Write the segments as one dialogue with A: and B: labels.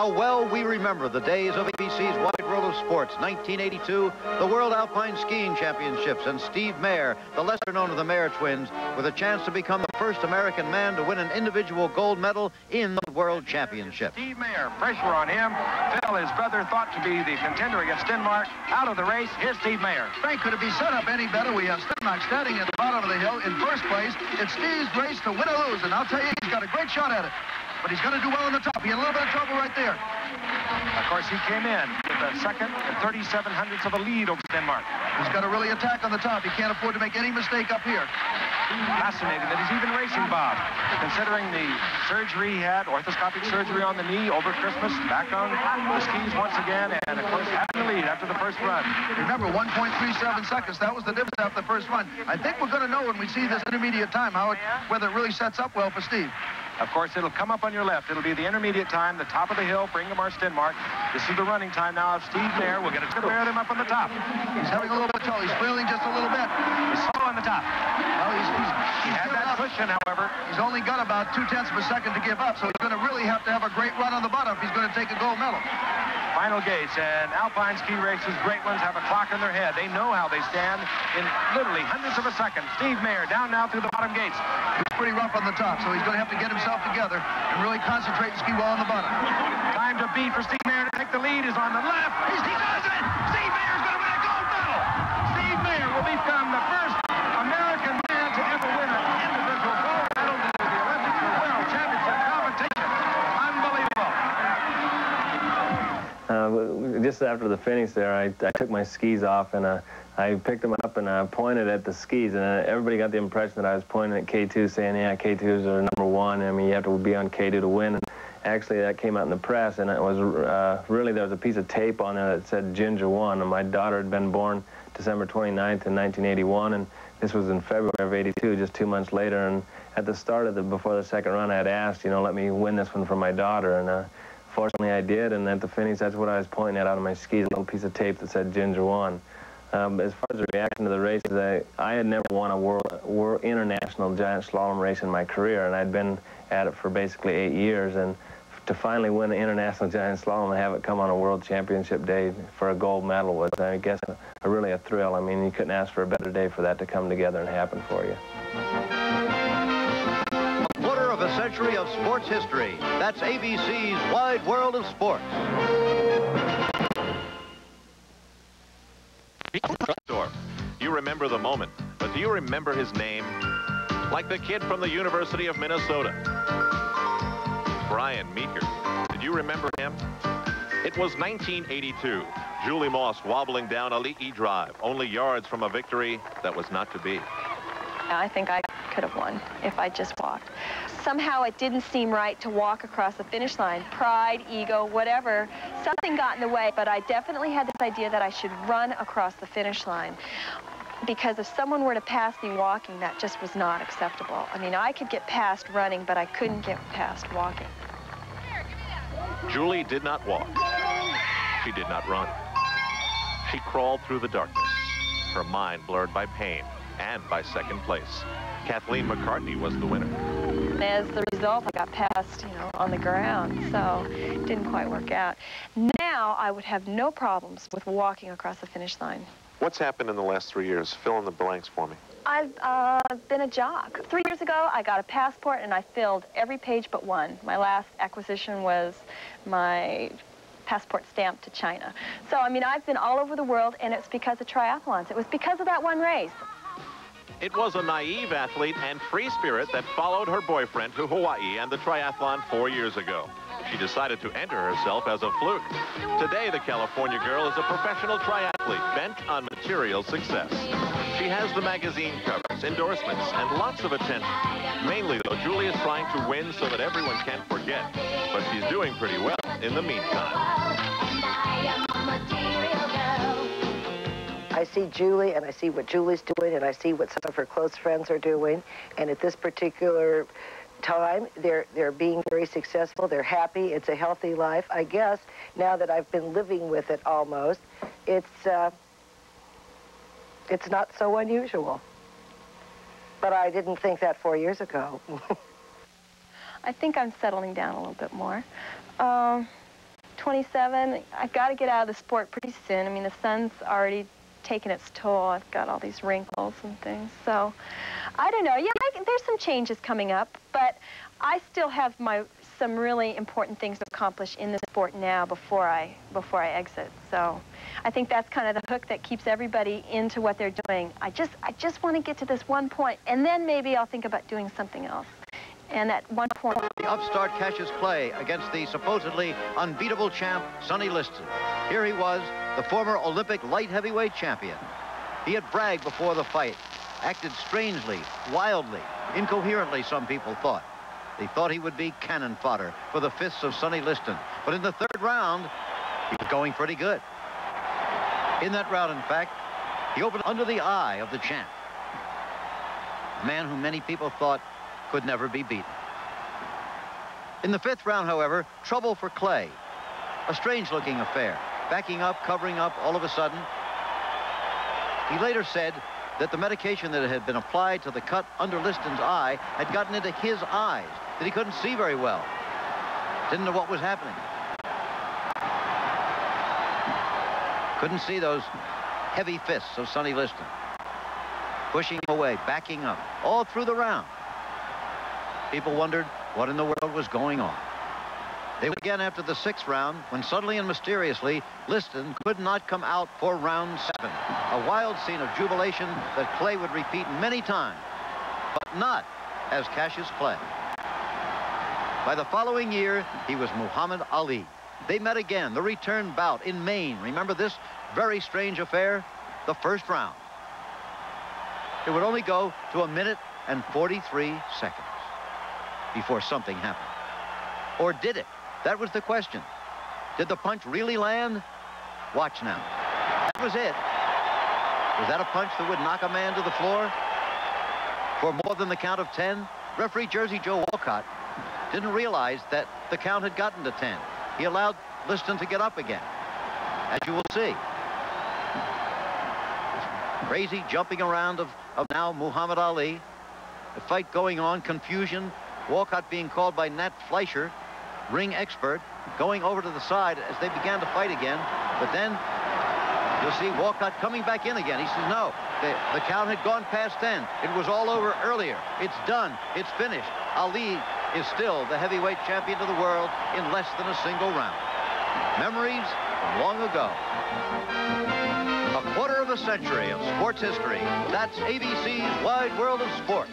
A: How well we remember the days of ABC's Wide World of Sports, 1982, the World Alpine Skiing Championships, and Steve Mahre, the lesser known of the Mahre twins, with a chance to become the first American man to win an individual gold medal in the World Championship.
B: Steve Mahre, pressure on him. Phil, his brother, thought to be the contender against Stenmark. Out of the race, here's Steve Mahre.
C: Frank, could it be set up any better? We have Stenmark standing at the bottom of the hill in first place. It's Steve's race to win or lose, and I'll tell you, he's got a great shot at it. But he's going to do well on the top. He had a little bit of trouble right there.
B: Of course, he came in with a second and 37 hundredths of a lead over Stenmark.
C: He's got to really attack on the top. He can't afford to make any mistake up here.
B: Fascinating that he's even racing, Bob. Considering the surgery he had, orthoscopic surgery on the knee over Christmas, back on the skis once again, and of course having the lead after the first run.
C: Remember, 1.37 seconds. That was the difference after the first run. I think we're going to know when we see this intermediate time whether it really sets up well for Steve.
B: Of course, it'll come up on your left. It'll be the intermediate time, the top of the hill, Bringamar Stenmark. This is the running time now of Steve Mahre. We'll get to bear them up on the top.
C: He's having a little bit of trouble. He's flailing just a little bit.
B: He's slow on the top.
C: Well,
B: he had that cushion, however.
C: He's only got about 0.2 of a second to give up, so he's going to really have to have a great run on the bottom if he's going to take a gold medal.
B: Final gates, and alpine ski races, great ones have a clock in their head. They know how they stand in literally hundredths of a second. Steve Mahre down now through the bottom gates.
C: He's pretty rough on the top, so he's going to have to get himself together and really concentrate and ski well on the bottom.
B: Time to beat for Steve Mahre to take the lead is on the left. He does it! Steve Mahre's going to win a gold medal! Steve Mahre will become the first American man to ever win an individual gold medal in the Olympic or World Championship competition. Unbelievable.
D: Just after the finish there, I took my skis off and I picked them up and I pointed at the skis, and everybody got the impression that I was pointing at K2, saying, yeah, K2s are #1. I mean, you have to be on K2 to win. And actually, that came out in the press, and it was really, there was a piece of tape on there that said Ginger 1, and my daughter had been born December 29th in 1981, and this was in February of '82, just 2 months later. And at the start of before the second run, I had asked, let me win this one for my daughter, and fortunately I did. And at the finish, that's what I was pointing at out of my skis, a little piece of tape that said Ginger 1. As far as the reaction to the races, I had never won a international giant slalom race in my career, and I'd been at it for basically 8 years. And to finally win an international giant slalom and have it come on a world championship day for a gold medal was, I guess, really a thrill. I mean, you couldn't ask for a better day for that to come together and happen for you.
A: A quarter of a century of sports history. That's ABC's Wide World of Sports.
E: You remember the moment, but do you remember his name? Like the kid from the University of Minnesota, Brian Meeker. Did you remember him? It was 1982. Julie Moss wobbling down a leaky drive, only yards from a victory that was not to be.
F: I think I could have won if I just walked. Somehow it didn't seem right to walk across the finish line. Pride, ego, whatever. Something got in the way, but I definitely had this idea that I should run across the finish line. Because if someone were to pass me walking, that just was not acceptable. I mean, I could get past running, but I couldn't get past walking.
E: Julie did not walk. She did not run. She crawled through the darkness, her mind blurred by pain and by second place. Kathleen McCartney was the winner.
F: As the result, I got passed, on the ground, so it didn't quite work out. Now, I would have no problems with walking across the finish line.
E: What's happened in the last 3 years? Fill in the blanks for me.
F: I've been a jock. 3 years ago, I got a passport, and I filled every page but one. My last acquisition was my passport stamp to China. So, I mean, I've been all over the world, and it's because of triathlons. It was because of that one race.
E: It was a naive athlete and free spirit that followed her boyfriend to Hawaii and the triathlon 4 years ago. She decided to enter herself as a fluke. Today, the California girl is a professional triathlete bent on material success. She has the magazine covers, endorsements, and lots of attention. Mainly, though, Julie is trying to win so that everyone can forget. But she's doing pretty well in the meantime.
G: I see Julie, and I see what Julie's doing, and I see what some of her close friends are doing. And at this particular time, they're being very successful. They're happy. It's a healthy life. I guess now that I've been living with it almost, it's not so unusual. But I didn't think that 4 years ago.
F: I think I'm settling down a little bit more. 27. I've got to get out of the sport pretty soon. I mean, the sun's already taken its toll. I've got all these wrinkles and things. So, I don't know. Yeah, there's some changes coming up, but I still have some really important things to accomplish in the sport now before I exit. So, I think that's kind of the hook that keeps everybody into what they're doing. I just want to get to this one point, and then maybe I'll think about doing something else. And at one point...
A: The upstart Cassius Clay against the supposedly unbeatable champ, Sonny Liston. Here he was, the former Olympic light heavyweight champion. He had bragged before the fight, acted strangely, wildly, incoherently, some people thought. They thought he would be cannon fodder for the fists of Sonny Liston. But in the third round, he was going pretty good. In that round, in fact, he opened under the eye of the champ. A man whom many people thought could never be beaten. In the fifth round, however, trouble for Clay. A strange-looking affair. Backing up, covering up, all of a sudden. He later said that the medication that had been applied to the cut under Liston's eye had gotten into his eyes, that he couldn't see very well. Didn't know what was happening. Couldn't see those heavy fists of Sonny Liston. Pushing him away, backing up, all through the round. People wondered what in the world was going on. They would again after the sixth round, when suddenly and mysteriously, Liston could not come out for round 7. A wild scene of jubilation that Clay would repeat many times, but not as Cassius Clay. By the following year, he was Muhammad Ali. They met again, the return bout in Maine. Remember this very strange affair? The first round. It would only go to 1 minute and 43 seconds before something happened. Or did it? That was the question. Did the punch really land? Watch now. That was it. Was that a punch that would knock a man to the floor for more than the count of 10? Referee Jersey Joe Walcott didn't realize that the count had gotten to 10. He allowed Liston to get up again, as you will see. Crazy jumping around of now Muhammad Ali. The fight going on, confusion. Walcott being called by Nat Fleischer, ring expert, going over to the side as they began to fight again. But then you'll see Walcott coming back in again. He says, no, the count had gone past 10. It was all over earlier. It's done. It's finished. Ali is still the heavyweight champion of the world in less than a single round. Memories from long ago. A quarter of a century of sports history. That's ABC's Wide World of Sport.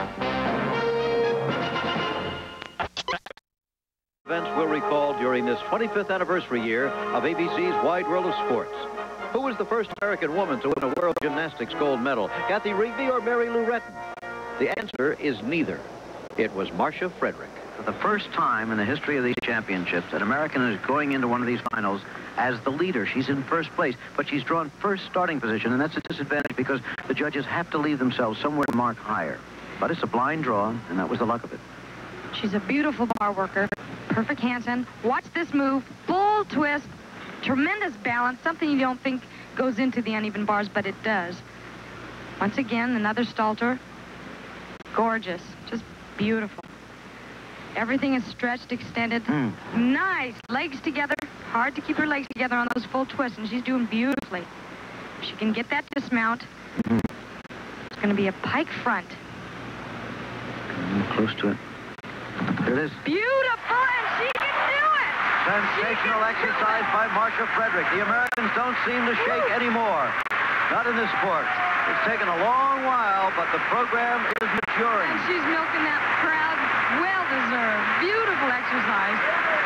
A: Events we'll recall during this 25th anniversary year of ABC's Wide World of Sports. Who was the first American woman to win a World Gymnastics gold medal? Kathy Rigby or Mary Lou Retton? The answer is neither. It was Marcia Frederick. For the first time in the history of these championships, an American is going into one of these finals as the leader. She's in first place, but she's drawn first starting position, and that's a disadvantage because the judges have to leave themselves somewhere to mark higher. But it's a blind draw, and that was the luck of it.
H: She's a beautiful bar worker, perfect handstand. Watch this move, full twist, tremendous balance, something you don't think goes into the uneven bars, but it does. Once again, another Stalter. Gorgeous, just beautiful. Everything is stretched, extended. Nice, legs together. Hard to keep her legs together on those full twists, and she's doing beautifully. If she can get that dismount, it's going to be a pike front.
A: Close to it. There it is.
H: Beautiful, and she can do it!
A: Sensational exercise by Marcia Frederick. The Americans don't seem to shake anymore. Not in this sport. It's taken a long while, but the program is maturing.
H: And she's milking that crowd. Well-deserved. Beautiful exercise.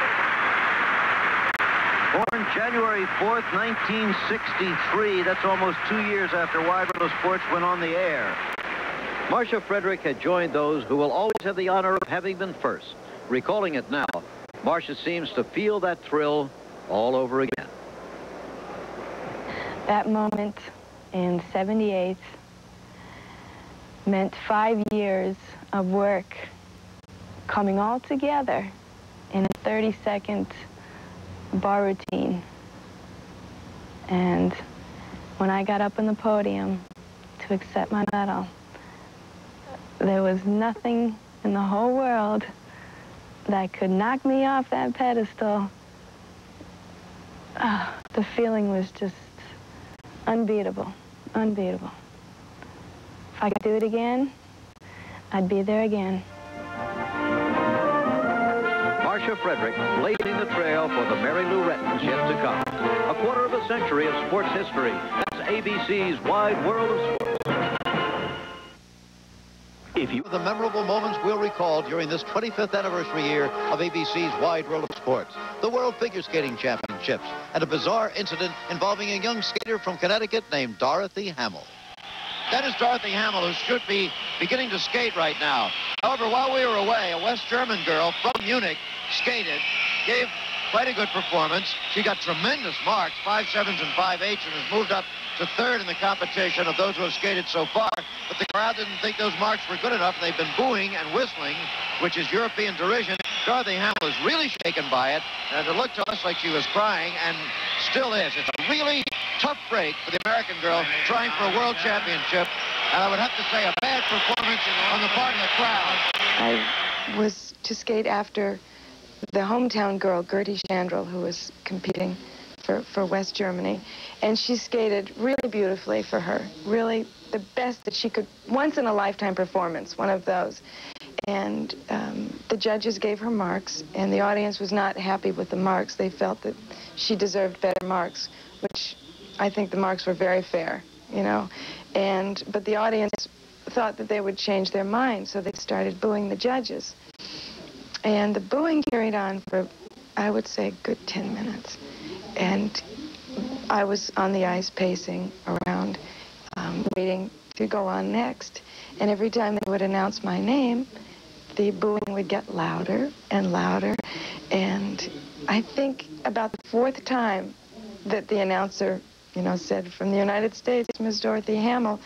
A: Born January 4th, 1963. That's almost 2 years after Wide World of Sports went on the air. Marcia Frederick had joined those who will always have the honor of having been first. Recalling it now, Marcia seems to feel that thrill all over again.
I: That moment in '78 meant 5 years of work coming all together in a 30-second bar routine. And when I got up on the podium to accept my medal, there was nothing in the whole world that could knock me off that pedestal the feeling was just unbeatable, unbeatable. If I could do it again, I'd be there again.
A: Marcia Frederick blazing the trail for the Mary Lou Rettons yet to come. A quarter of a century of sports history. That's ABC's Wide World of Sports. The memorable moments we'll recall during this 25th anniversary year of ABC's Wide World of Sports. The World Figure Skating Championships and a bizarre incident involving a young skater from Connecticut named Dorothy Hamill. That is Dorothy Hamill, who should be beginning to skate right now. However, while we were away, a West German girl from Munich skated, gave quite a good performance. She got tremendous marks, 5.7s and 5.8s, and has moved up to third in the competition of those who have skated so far. But the crowd didn't think those marks were good enough. They've been booing and whistling, which is European derision. Dorothy Hamill was really shaken by it, and it looked to us like she was crying, and still is. It's a really tough break for the American girl trying for a world championship. And I would have to say a bad performance on the part of the crowd.
J: I was to skate after the hometown girl, Gertie Schandrel, who was competing for West Germany. And she skated really beautifully for her. Really the best that she could, once-in-a-lifetime performance, one of those. And the judges gave her marks, and the audience was not happy with the marks. They felt that she deserved better marks, which I think the marks were very fair, you know. But the audience thought that they would change their mind, so they started booing the judges. And the booing carried on for, I would say, a good 10 minutes. And I was on the ice pacing around, waiting to go on next. And every time they would announce my name, the booing would get louder and louder. And I think about the fourth time that the announcer, you know, said, "From the United States, Miss Dorothy Hamill,"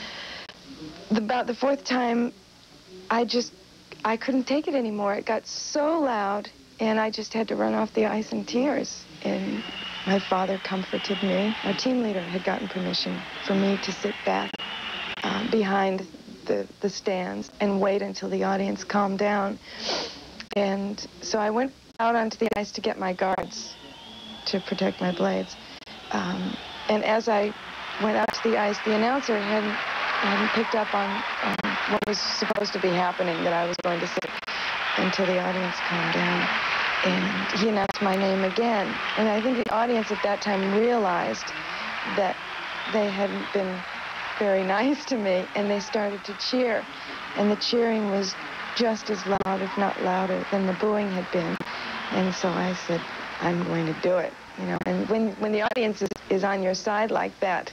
J: about the fourth time, I couldn't take it anymore. It got so loud, and I just had to run off the ice in tears. And my father comforted me. Our team leader had gotten permission for me to sit back behind the stands and wait until the audience calmed down. And so I went out onto the ice to get my guards to protect my blades. And as I went out to the ice, the announcer hadn't picked up on what was supposed to be happening, that I was going to sit until the audience calmed down. And he announced my name again. And I think the audience at that time realized that they hadn't been very nice to me, and they started to cheer. And the cheering was just as loud, if not louder, than the booing had been. And so I said, I'm going to do it, you know. And when the audience is on your side like that,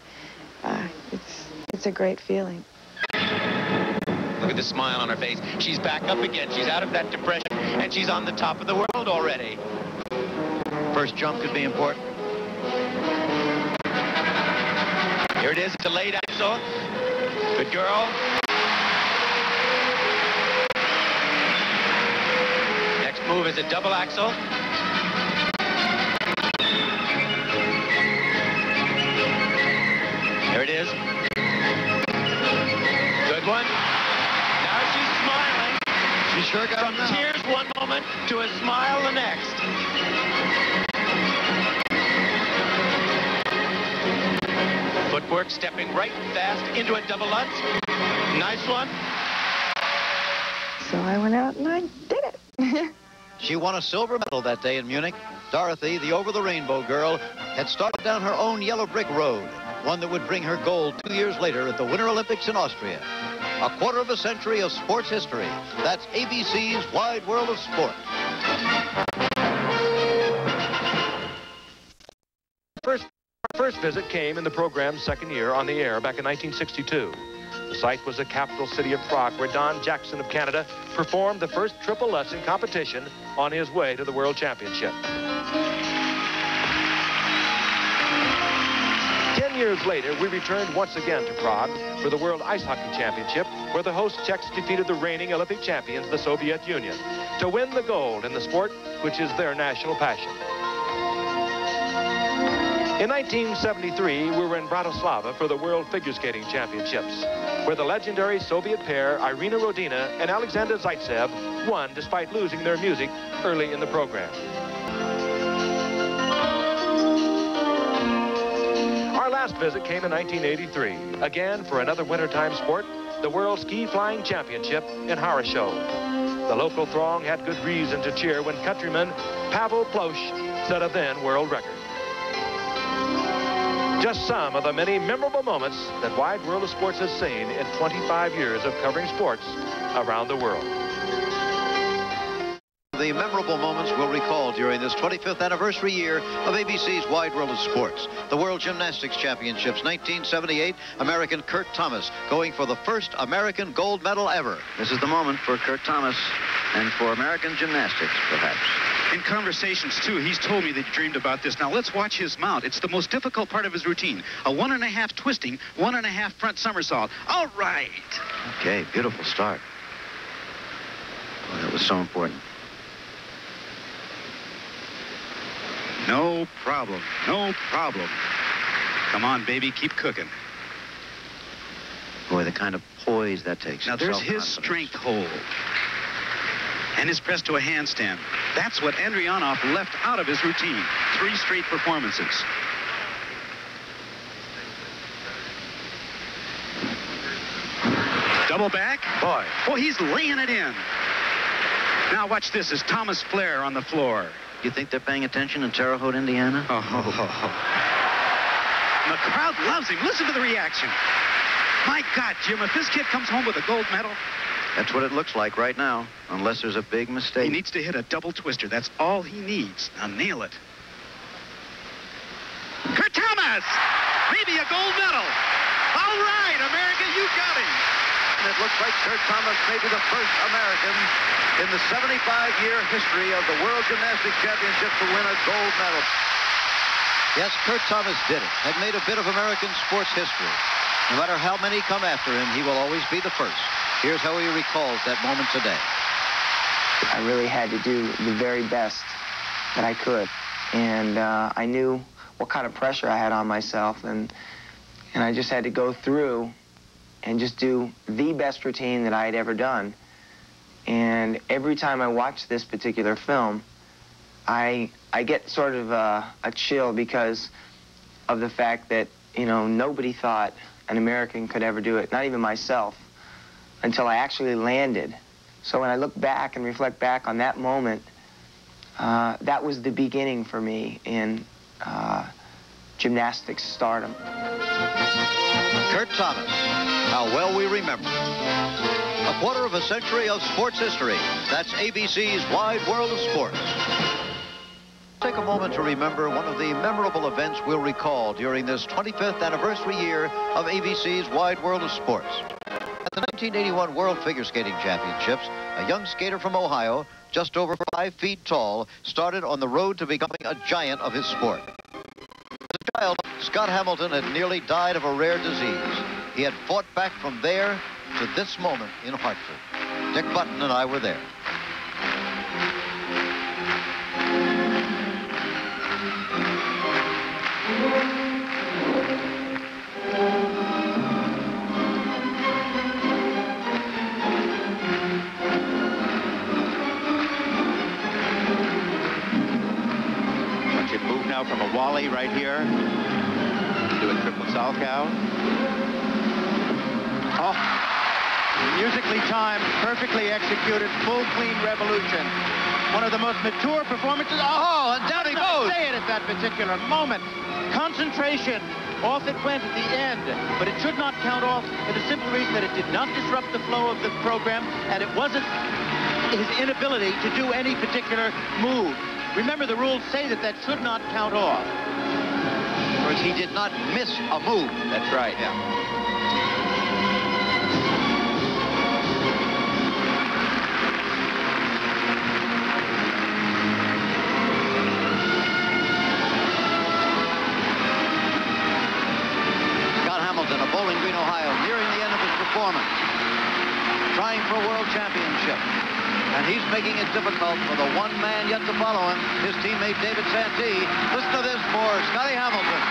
J: it's a great feeling.
K: Look at the smile on her face. She's back up again. She's out of that depression, and she's on the top of the world already.
A: First jump could be important.
K: Here it is, it's a late axel. Good girl. Next move is a double axel. There it is. Good one. Now she's smiling.
A: She sure got
K: from tears one moment to a smile the next. Footwork, stepping right fast into a double lutz. Nice one.
J: So I went out and I did it.
A: She won a silver medal that day in Munich. Dorothy, the over-the-rainbow girl, had started down her own yellow brick road, one that would bring her gold 2 years later at the Winter Olympics in Austria. A quarter of a century of sports history. That's ABC's Wide World of Sport.
L: First visit came in the program's second year on the air back in 1962. The site was the capital city of Prague, where Don Jackson of Canada performed the first triple lutz in competition on his way to the World Championship. 10 years later, we returned once again to Prague for the World Ice Hockey Championship, where the host Czechs defeated the reigning Olympic champions, the Soviet Union, to win the gold in the sport which is their national passion. In 1973, we were in Bratislava for the World Figure Skating Championships, where the legendary Soviet pair Irina Rodnina and Aleksandr Zaitsev won despite losing their music early in the program. last visit came in 1983, again for another wintertime sport, the World Ski Flying Championship in Mahre. The local throng had good reason to cheer when countryman Pavel Ploc set a then world record. Just some of the many memorable moments that Wide World of Sports has seen in 25 years of covering sports around the world.
A: The memorable moments we'll recall during this 25th anniversary year of ABC's Wide World of Sports. The World Gymnastics Championships, 1978, American Kurt Thomas going for the first American gold medal ever. This is the moment for Kurt Thomas and for American gymnastics, perhaps.
M: In conversations, too, he's told me that he dreamed about this. Now, let's watch his mount. It's the most difficult part of his routine. A 1.5 twisting, 1.5 front somersault. All right.
A: Okay, beautiful start. Boy, that was so important.
M: No problem. No problem. Come on, baby. Keep cooking.
A: Boy, the kind of poise that takes.
M: Now, there's his strength hold. And his press to a handstand. That's what Andrianov left out of his routine. 3 straight performances. Double back.
A: Boy.
M: Oh, he's laying it in. Now watch this as Thomas Flair on the floor.
A: You think they're paying attention in Terre Haute, Indiana?
M: Oh. The crowd loves him. Listen to the reaction. My God, Jim, if this kid comes home with a gold medal.
A: That's what it looks like right now, unless there's a big mistake.
M: He needs to hit a double twister. That's all he needs. Now nail it. Kurt Thomas! Maybe a gold medal. All right, America, you got him.
A: And it looks like Kurt Thomas may be the first American in the 75-year history of the World Gymnastics Championship to win a gold medal. Yes, Kurt Thomas did it, had made a bit of American sports history. No matter how many come after him, he will always be the first. Here's how he recalls that moment today.
N: I really had to do the very best that I could. And I knew what kind of pressure I had on myself. And I just had to go through and just do the best routine that I had ever done. And every time I watch this particular film, I get sort of a chill because of the fact that, you know, nobody thought an American could ever do it, not even myself, until I actually landed. So when I look back and reflect back on that moment, that was the beginning for me in gymnastics stardom.
A: Kurt Thomas, how well we remember. A quarter of a century of sports history. That's ABC's Wide World of Sports. Take a moment to remember one of the memorable events we'll recall during this 25th anniversary year of ABC's Wide World of Sports. At the 1981 World Figure Skating Championships, a young skater from Ohio, just over 5 feet tall, started on the road to becoming a giant of his sport. As a child, Scott Hamilton had nearly died of a rare disease. He had fought back from there to this moment in Hartford. Dick Button and I were there.
O: Watch it move now from a Wally right here to a triple Salchow. Oh. Musically timed, perfectly executed, full clean revolution. One of the most mature performances. Oh, and down he goes. Say it at that particular moment. Concentration. Off it went at the end, but it should not count off for the simple reason that it did not disrupt the flow of the program, and it wasn't his inability to do any particular move. Remember, the rules say that that should not count off.
A: Whereas he did not miss a move.
O: That's right.
A: Yeah. Of Bowling Green, Ohio, nearing the end of his performance, trying for a world championship. And he's making it difficult for the one man yet to follow him, his teammate David Santee. Listen to this for Scotty Hamilton.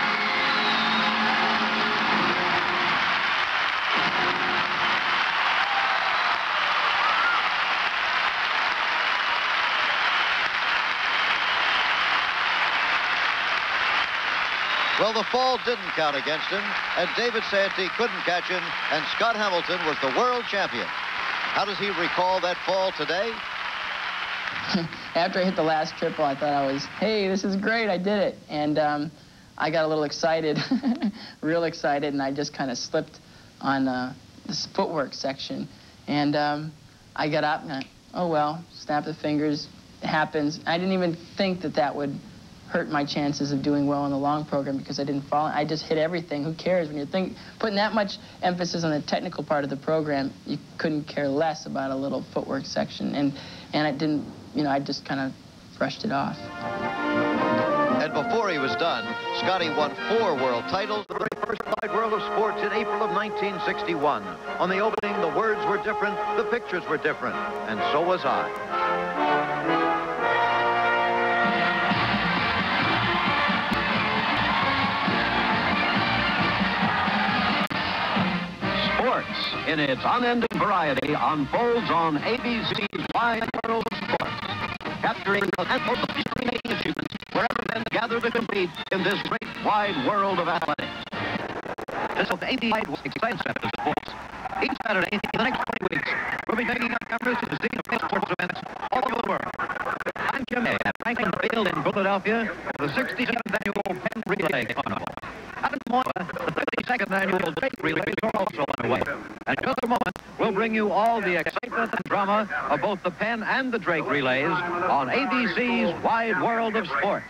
A: Well, the fall didn't count against him, and David Santee couldn't catch him, and Scott Hamilton was the world champion. How does he recall that fall today?
P: After I hit the last triple, I thought hey, this is great, I did it. And I got a little excited, real excited, and I just kind of slipped on this footwork section. And I got up and oh well, snap the fingers, it happens. I didn't even think that would hurt my chances of doing well in the long program because I didn't fall. I just hit everything. Who cares? When you're putting that much emphasis on the technical part of the program, you couldn't care less about a little footwork section. And I didn't, I just kind of brushed it off.
A: And before he was done, Scotty won 4 world titles, the very first wide world of sports in April of 1961. On the opening, the words were different, the pictures were different, and so was I.
Q: In its unending variety, unfolds on ABC's Wide World of Sports, capturing the handful of history-making achievements wherever men gather to compete in this great wide world of athletics. This is ABC Wide Exciting Center of Sports. Each Saturday in the next 20 weeks, we'll be taking up coverage to the scene of sports events all over the world. I'm Jim May at Franklin Field in Philadelphia for the 67th annual Penn Relay Carnival. Out in Mahre, the 32nd annual Drake Relays are also underway. And in just a moment, we'll bring you all the excitement and drama of both the Penn and the Drake Relays on ABC's Wide World of Sports.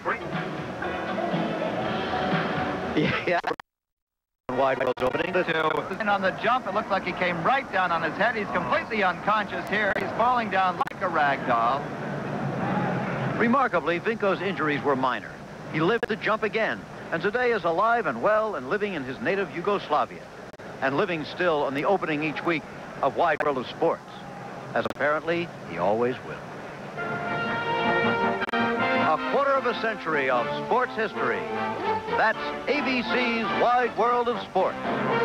A: Yeah. Wide World's opening.
R: And on the jump, it looked like he came right down on his head. He's completely unconscious here. He's falling down like a rag doll.
A: Remarkably, Vinko's injuries were minor. He lived to jump again, and today is alive and well and living in his native Yugoslavia, and living still on the opening each week of Wide World of Sports, as apparently he always will. A quarter of a century of sports history. That's ABC's Wide World of Sports.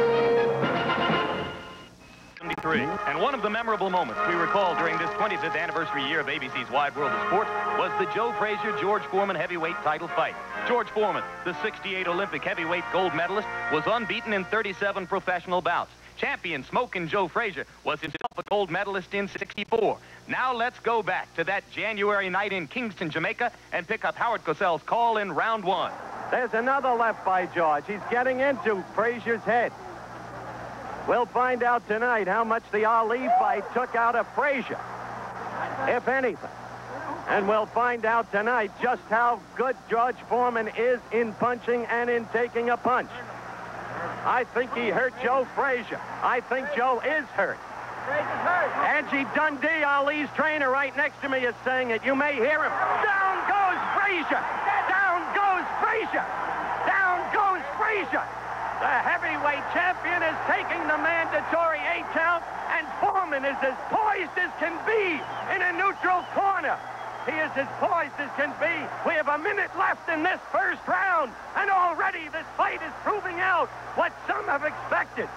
S: And one of the memorable moments we recall during this 25th anniversary year of ABC's Wide World of Sports was the Joe Frazier-George Foreman heavyweight title fight. George Foreman, the '68 Olympic heavyweight gold medalist, was unbeaten in 37 professional bouts. Champion Smokin' Joe Frazier was himself a gold medalist in '64. Now let's go back to that January night in Kingston, Jamaica, and pick up Howard Cosell's call in round 1.
T: There's another left by George. He's getting into Frazier's head. We'll find out tonight how much the Ali fight took out of Frazier, if anything. And we'll find out tonight just how good George Foreman is in punching and in taking a punch. I think he hurt Joe Frazier. I think Joe is hurt. Frazier's hurt. Angie Dundee, Ali's trainer, right next to me is saying it. You may hear him. Down goes Frazier. Down goes Frazier. Down goes Frazier. The heavyweight champion is taking the mandatory 8 count, and Foreman is as poised as can be in a neutral corner. He is as poised as can be. We have a minute left in this first round, and already this fight is proving out what some have expected.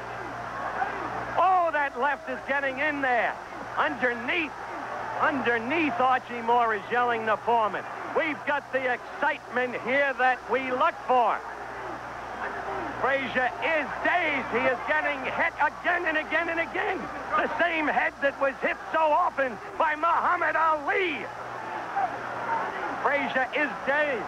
T: Oh, that left is getting in there. Underneath, Archie Moore is yelling to Foreman. We've got the excitement here that we look for. Frazier is dazed. He is getting hit again and again and again. The same head that was hit so often by Muhammad Ali. Frazier is dazed.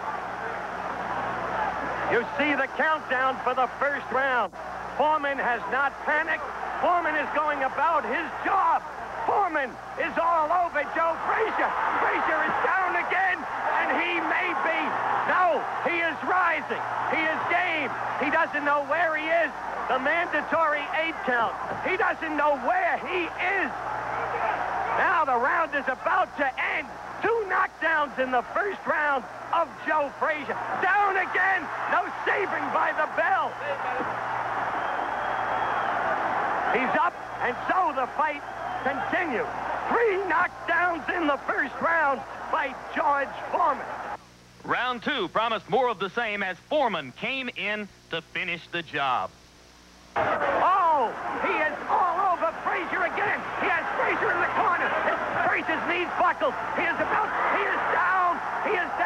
T: You see the countdown for the first round. Foreman has not panicked. Foreman is going about his job. Foreman is all over Joe Frazier. Frazier is down again, and he may be. No, he is rising. He is game. He doesn't know where he is. The mandatory 8 count. He doesn't know where he is. Now the round is about to end. 2 knockdowns in the first round of Joe Frazier. Down again. No saving by the bell. He's up, and so the fight continues. 3 knockdowns in the first round by George Foreman.
S: Round 2 promised more of the same as Foreman came in to finish the job.
T: Oh, he is all over Frazier again. He has Frazier in the corner. Frazier's knees buckled. He is down for the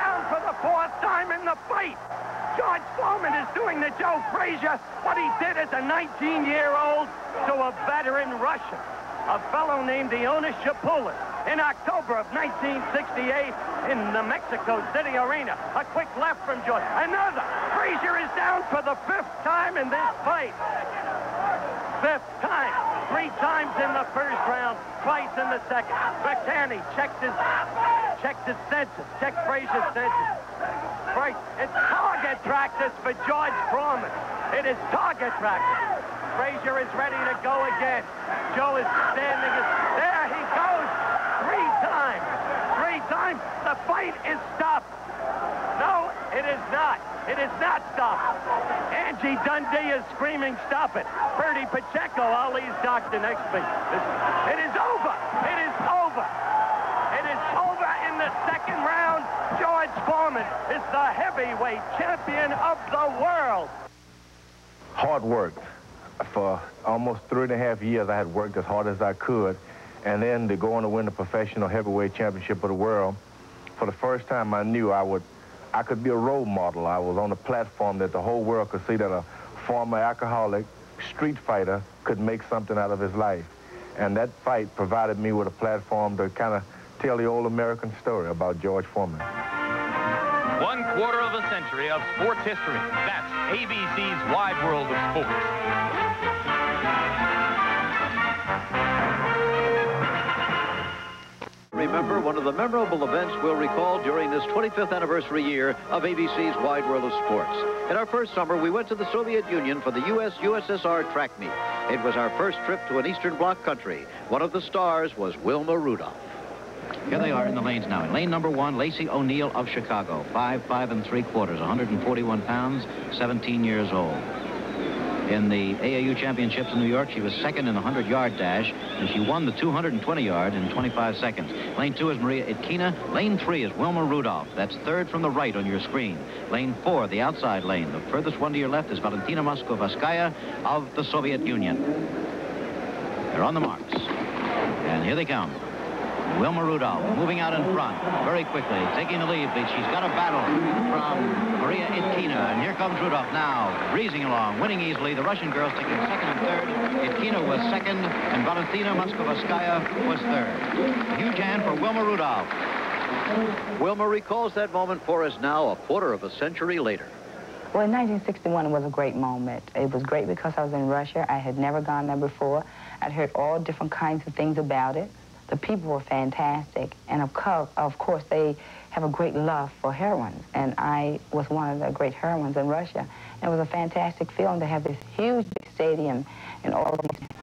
B: the fourth time in the fight. George Foreman is doing to Joe Frazier what he did as a 19-year-old to a veteran Russian, a fellow named Iona Shapulin, in October of 1968 in the Mexico City Arena. A quick left from George. Another. Frazier is down for the fifth time in this fight. Fifth time. 3 times in the first round, twice in the second. McCartney checked his senses, checked Frazier's senses. It's target practice for George Foreman. It is target practice. Frazier is ready to go again. Joe is standing. There he goes. 3 times. 3 times. The fight is stopped. No, it is not. It is not stopped. Angie Dundee is screaming, stop it. Bertie Pacheco, Ali's doctor next to me. It is over. It is over. It is over in the second round. George Foreman is the heavyweight champion of the world.
U: Hard work. For almost 3.5 years, I had worked as hard as I could. And then to go on to win the professional heavyweight championship of the world, for the first time I knew I could be a role model. I was on a platform that the whole world could see that a former alcoholic street fighter could make something out of his life. And that fight provided me with a platform to kind of tell the old American story about George Foreman.
S: 1/4 of a century of sports history. That's ABC's Wide World of Sports.
A: Remember one of the memorable events we'll recall during this 25th anniversary year of ABC's Wide World of Sports. In our first summer, we went to the Soviet Union for the U.S.-USSR track meet. It was our first trip to an Eastern Bloc country. One of the stars was Wilma Rudolph.
V: Here they are in the lanes now. In lane number 1, Lacey O'Neill of Chicago, 5'5 3/4", 141 pounds, 17 years old. In the AAU championships in New York, she was second in the 100-yard dash, and she won the 220-yard in 25 seconds. Lane 2 is Maria Itkina. Lane 3 is Wilma Rudolph. That's third from the right on your screen. Lane 4, the outside lane. The furthest one to your left is Valentina Moskovaskaya of the Soviet Union. They're on the marks. And here they come. Wilma Rudolph moving out in front very quickly, taking the lead. She's got a battle from Maria Itkina. And here comes Rudolph now, breezing along, winning easily. The Russian girls taking second and third. Itkina was second, and Valentina Moskovaskaya was third. A huge hand for Wilma Rudolph.
A: Wilma recalls that moment for us now, a 1/4 of a century later.
I: Well, in 1961, it was a great moment. It was great because I was in Russia. I had never gone there before. I'd heard all different kinds of things about it. The people were fantastic, and of course, they have a great love for heroines, and I was one of the great heroines in Russia. And it was a fantastic feeling to have this huge big stadium and all of these.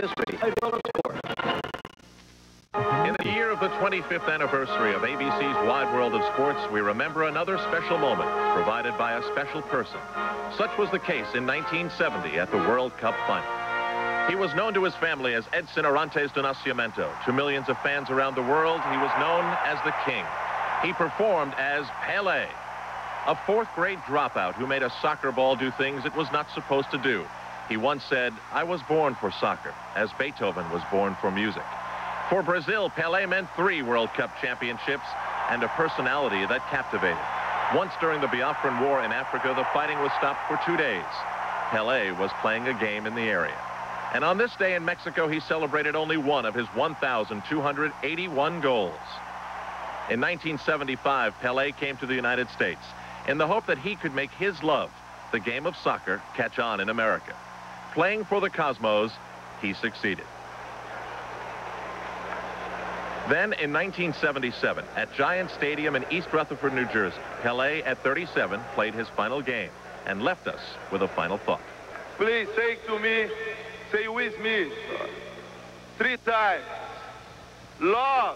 E: In the year of the 25th anniversary of ABC's Wide World of Sports, we remember another special moment provided by a special person. Such was the case in 1970 at the World Cup final. He was known to his family as Edson Arantes do Nascimento. To millions of fans around the world, he was known as the King. He performed as Pelé, a 4th grade dropout who made a soccer ball do things it was not supposed to do. He once said, "I was born for soccer, as Beethoven was born for music." For Brazil, Pelé meant 3 World Cup championships and a personality that captivated. Once during the Biafran War in Africa, the fighting was stopped for 2 days. Pelé was playing a game in the area. And on this day in Mexico, he celebrated only one of his 1,281 goals. In 1975, Pelé came to the United States in the hope that he could make his love, the game of soccer, catch on in America. Playing for the Cosmos, he succeeded. Then in 1977, at Giant Stadium in East Rutherford, New Jersey, Pelé, at 37, played his final game and left us with a final thought.
W: Please say to me, say with me 3 times. Love.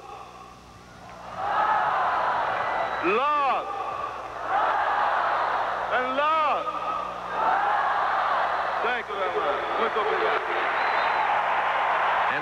W: Love. And love. Thank you very much. Muito obrigado.
E: And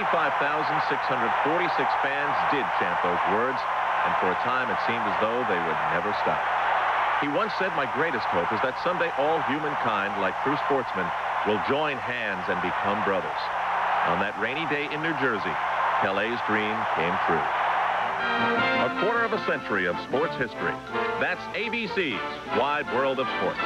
E: 75,646 fans did chant those words, and for a time it seemed as though they would never stop. He once said, "My greatest hope is that someday all humankind, like true sportsmen, will join hands and become brothers." On that rainy day in New Jersey, Pelé's dream came true. A 1/4 of a century of sports history. That's ABC's Wide World of Sports.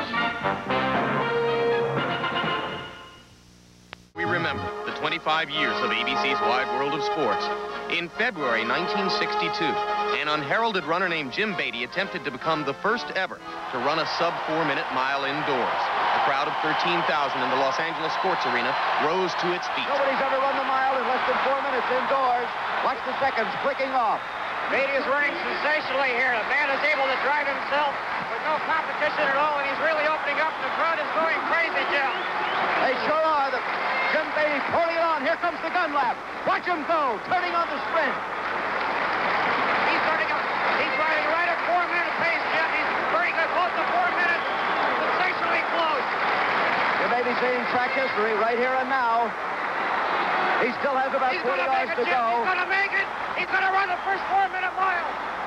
K: We remember the 25 years of ABC's Wide World of Sports. In February 1962, an unheralded runner named Jim Beatty attempted to become the first ever to run a sub-4-minute mile indoors. A crowd of 13,000 in the Los Angeles Sports Arena rose to its feet.
O: Nobody's ever run the mile in less than 4 minutes indoors. Watch the seconds clicking off.
C: Beatty is running sensationally here. The man is able to drive himself with no competition at all, and he's really opening up. The crowd is going crazy, Jim.
O: They sure are. Jim Beatty pulling it on. Here comes the gun lap. Watch him go, turning on the sprint.
C: He's turning up. He's riding right at 4-minute pace, Jim. He's very good, close to 4 minutes. Sensationally close.
O: You may be seeing track history right here and now. He still has about 40 yards to go.
C: He's going to make it. He's going to run the first 4-minute mile.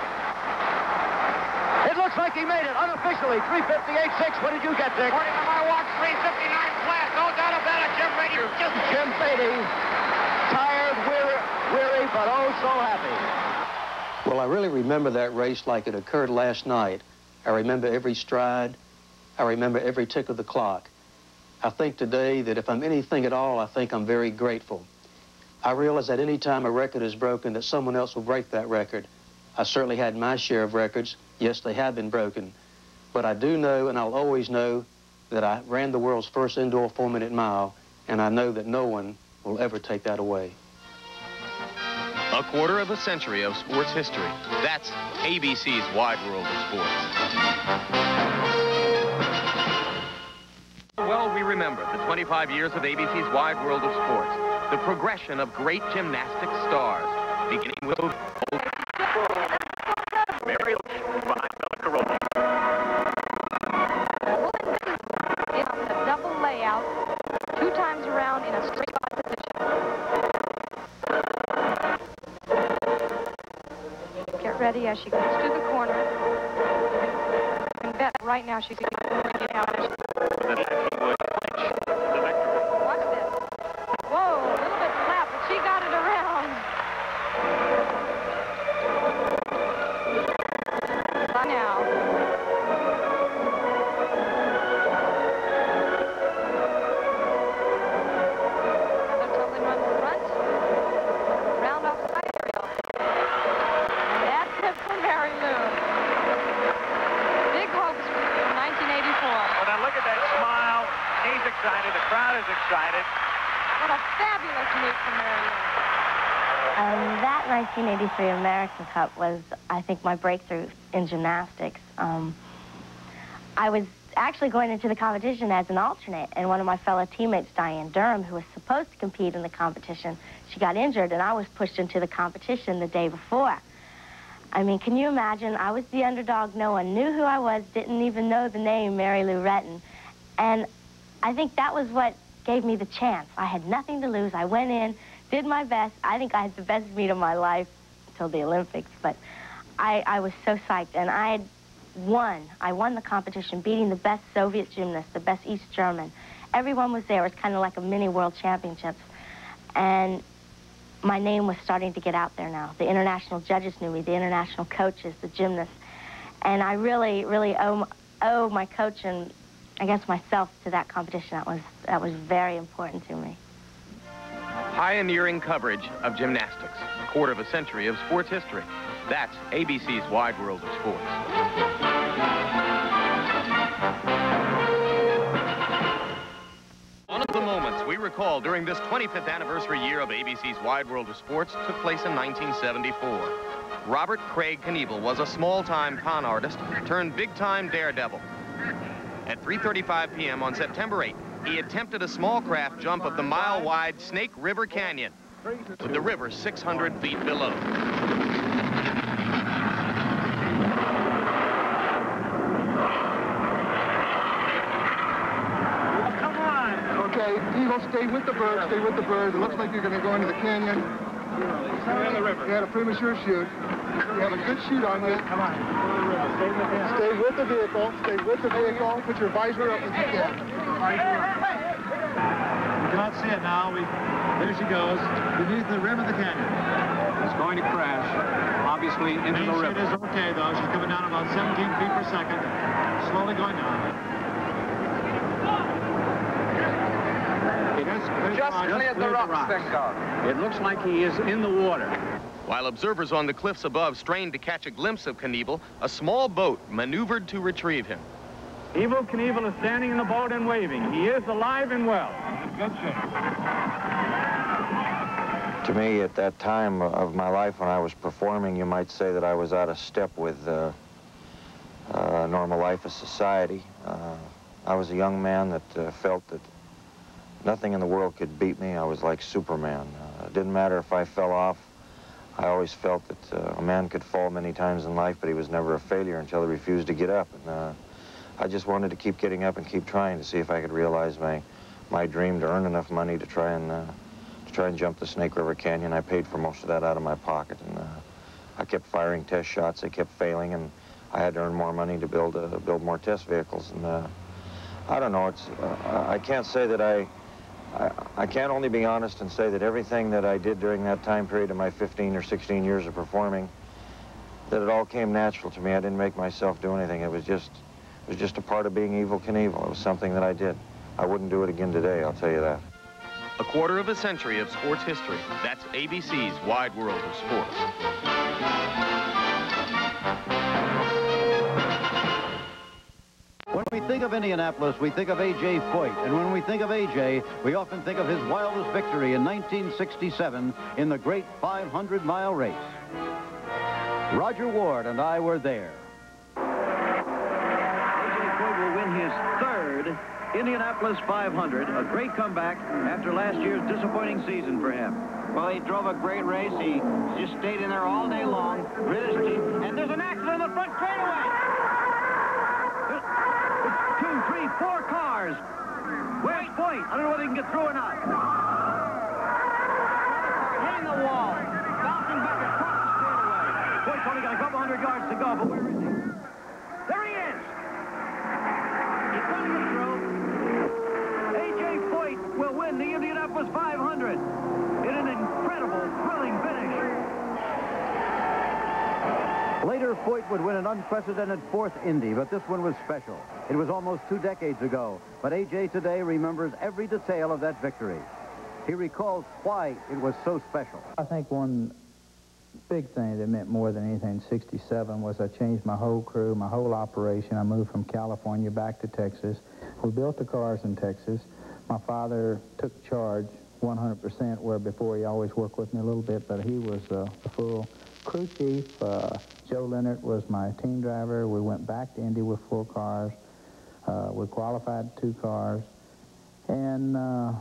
O: It looks like he made it unofficially. 3:58.6. What did you get, Dick?
C: According to my watch, 3:59 flat. No doubt about it. Jim Beatty.
O: Jim Beatty, tired, weary, but oh so happy.
D: Well, I really remember that race like it occurred last night. I remember every stride. I remember every tick of the clock. I think today that if I'm anything at all, I think I'm very grateful. I realize that any time a record is broken, that someone else will break that record. I certainly had my share of records. Yes, they have been broken. But I do know, and I'll always know, that I ran the world's first indoor 4-minute mile, and I know that no one will ever take that away.
K: A quarter of a century of sports history. That's ABC's Wide World of Sports. Well, we remember the 25 years of ABC's Wide World of Sports. The progression of great gymnastic stars, beginning with
S: Mary behind Bella.
H: A double layout, 2 times around in a straight position. Get ready as she goes to the corner. You can bet right now she's going to bring it out. Watch this. Whoa, a little bit flat, but she got it around. By now. Another tumbling run front. Round off side aerial. And that's it for Mary Lou. Big hopes in 1984.
S: Well, now look at that smile. He's excited. The crowd is excited.
H: What a fabulous meet for Mary Lou.
G: That 1983 American Cup was, I think, my breakthrough in gymnastics. I was actually going into the competition as an alternate, and one of my fellow teammates, Diane Durham, who was supposed to compete in the competition, she got injured, and I was pushed into the competition the day before. I mean, can you imagine? I was the underdog. No one knew who I was, didn't even know the name Mary Lou Retton. And I think that was what gave me the chance. I had nothing to lose. I went in, did my best. I think I had the best meet of my life until the Olympics, but I was so psyched, and I had won. I won the competition, beating the best Soviet gymnast, the best East German. Everyone was there. It was kind of like a mini World Championships, and my name was starting to get out there now. The international judges knew me, the international coaches, the gymnasts, and I really, really owe my coach and I guess myself to that competition. That was very important to me.
K: pioneering coverage of gymnastics. A quarter of a century of sports history. That's ABC's Wide World of Sports. One of the moments we recall during this 25th anniversary year of ABC's Wide World of Sports took place in 1974. Robert Craig Knievel was a small-time con artist turned big-time daredevil. At 3:35 p.m. on September 8th, he attempted a small craft jump of the mile-wide Snake River Canyon, with the river 600 feet below.
X: Okay, Eagle, stay with the bird, stay with the bird. It looks like you're going to go into the canyon.
W: In the river.
X: You had a premature shoot. You have a good shoot on you. Come on. Stay with the vehicle. Stay with the vehicle. Put your visor up as you can.
W: You cannot see it now. There she goes, beneath the rim of the canyon.
F: is going to crash, obviously, into the river.
X: It is okay, though. She's coming down about 17 feet per second. Slowly going down.
F: Just cleared the rocks, thank God. It looks like he is in the water.
K: While observers on the cliffs above strained to catch a glimpse of Knievel, a small boat maneuvered to retrieve him.
F: Evel Knievel is standing in the boat and waving. He is alive and well. Good shape.
J: To me, at that time of my life when I was performing, you might say that I was out of step with normal life of society. I was a young man that felt that nothing in the world could beat me. I was like Superman. It didn't matter if I fell off. I always felt that a man could fall many times in life, but he was never a failure until he refused to get up. And I just wanted to keep getting up and keep trying to see if I could realize my dream to earn enough money to try and jump the Snake River Canyon. I paid for most of that out of my pocket, and I kept firing test shots. They kept failing, and I had to earn more money to build more test vehicles. And I don't know. I can't say that I can't only be honest and say that everything that I did during that time period of my 15 or 16 years of performing, that it all came natural to me. I didn't make myself do anything. It was just a part of being Evel Knievel. It was something that I did. I wouldn't do it again today, I'll tell you that.
K: A quarter of a century of sports history. That's ABC's Wide World of Sports.
A: When we think of Indianapolis, we think of A.J. Foyt. And when we think of A.J., we often think of his wildest victory in 1967 in the great 500-mile race. Roger Ward and I were there. A.J. Foyt will win his third Indianapolis 500, a great comeback after last year's disappointing season for him.
R: Well, he drove a great race. He just stayed in there all day long. And there's an accident in the front straightaway.
A: 2, 3, 4 cars. Where's Foyt? I don't know whether he can get through or not.
R: Hitting the wall. Bouncing back across the straightaway.
A: Foyt's only got a couple hundred yards to go, but where is he? There he is. He's going to get through. A.J. Foyt will win the Indianapolis 500 in an incredible, thrilling finish. Later, Foyt would win an unprecedented 4th Indy, but this one was special. It was almost 2 decades ago, but A.J. today remembers every detail of that victory. He recalls why it was so special.
L: I think one big thing that meant more than anything in '67 was I changed my whole crew, my whole operation. I moved from California back to Texas. We built the cars in Texas. My father took charge 100%, where before he always worked with me a little bit, but he was the full crew chief. Joe Leonard was my team driver. We went back to Indy with 4 cars. We qualified 2 cars. And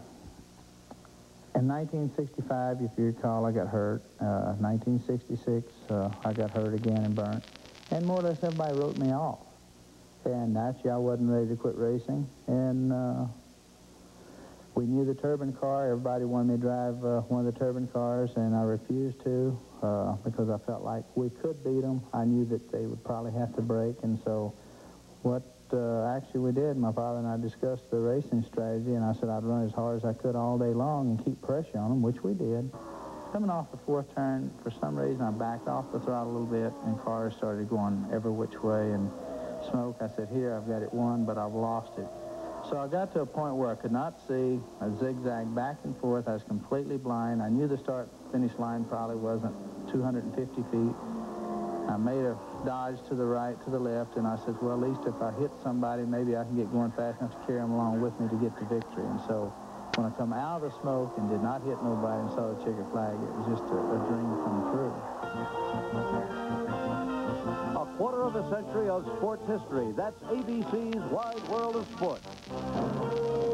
L: in 1965, if you recall, I got hurt. 1966, I got hurt again and burnt. And more or less everybody wrote me off. And naturally, I wasn't ready to quit racing. And we knew the turbine car. Everybody wanted me to drive one of the turbine cars, and I refused to because I felt like we could beat them. I knew that they would probably have to break, and so what actually we did, my father and I discussed the racing strategy, and I said I'd run as hard as I could all day long and keep pressure on them, which we did. Coming off the 4th turn, for some reason I backed off the throttle a little bit, and cars started going every which way, and smoke. I said, here, I've got it won, but I've lost it. So I got to a point where I could not see. I zigzagged back and forth. I was completely blind. I knew the start-finish line probably wasn't 250 feet. I made a dodge to the right, to the left, and I said, well, at least if I hit somebody, maybe I can get going fast enough to carry them along with me to get the victory. And so when I come out of the smoke and did not hit nobody and saw the checkered flag, it was just a dream come true.
A: A quarter of a century of sports history. That's ABC's Wide World of Sports.